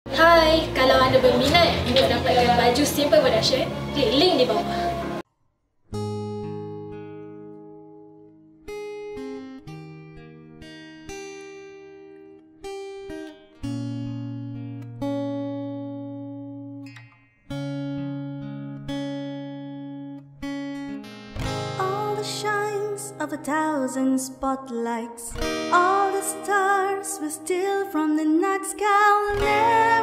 Hai, kalau anda berminat untuk dapatkan baju simple production, klik link di bawah. All the shines of 1,000 spotlights, all the stars were still from the night sky.